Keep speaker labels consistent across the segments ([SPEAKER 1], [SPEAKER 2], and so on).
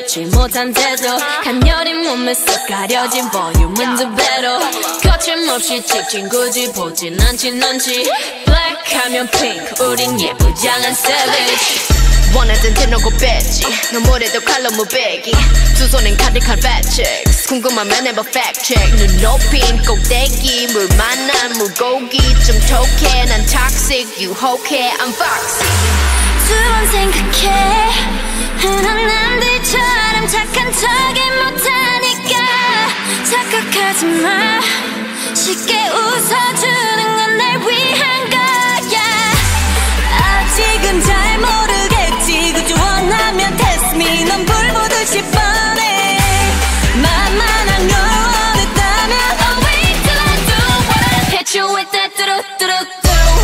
[SPEAKER 1] 좋지 못한 태도 간녀린 몸에 쏙 가려진 볼륨은 두 배로 거침없이 찍힌 굳이 보진 않진 않지 Black 하면 pink 우린 예쁘장한 savage 원하던 대놓고 뺐지 너무래도 칼로 무배기 두 손엔 가득한 fat checks 궁금하면 해봐 fact check 눈 높인 꼭대기 물 만난 물고기 좀 톡해 난 toxic 유혹해 I'm foxy
[SPEAKER 2] 두 번 생각해 흔한 남들처럼 착한 척이 못하니까 착각하지 마 쉽게 웃어주는 건 날 위한 거야 아직은 잘 모르겠지 그저 원하면 test me 넌 불 보듯이 뻔해 만만한 걸 원했다면 Oh wait till I do what I hit you with that 뚜루뚜루뚜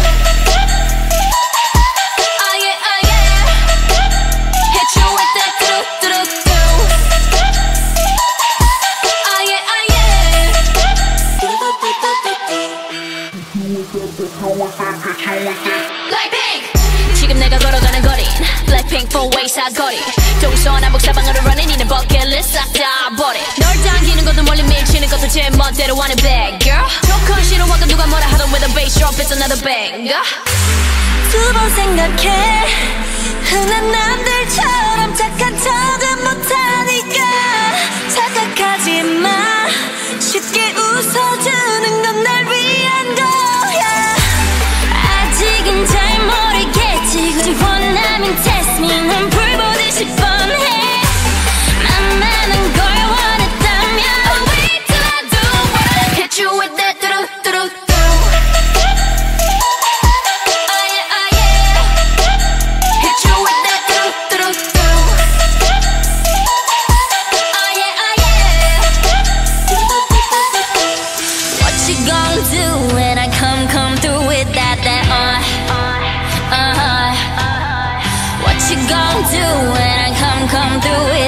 [SPEAKER 1] Blackpink 지금 내가 걸어가는 거린 Blackpink four way 사거리 동서남북 사방으로 running 이는 버킷리스트 싹 다 버려 널 당기는 것도 멀리 밀치는 것도 제 멋대로 하는 bad girl 조건 싫어하고 누가 뭐라 하던 with a bass drop it's another banger
[SPEAKER 2] 두 번 생각해 흔한 남들처럼 착한 척은 못하니까 착각하지 마 쉽게 웃어주는 건 날 위한 거야 아직은 잘 모르겠지 굳이 원하면 test me 넌 불 보듯이 뻔해 만만한 걸 원했다면 Oh wait till I do what I hit you with that 뚜루뚜루뚜 Oh yeah oh yeah hit you with that 뚜루뚜루뚜 Oh yeah oh yeah What you gonna do when I come through with that What you gonna do when I come through with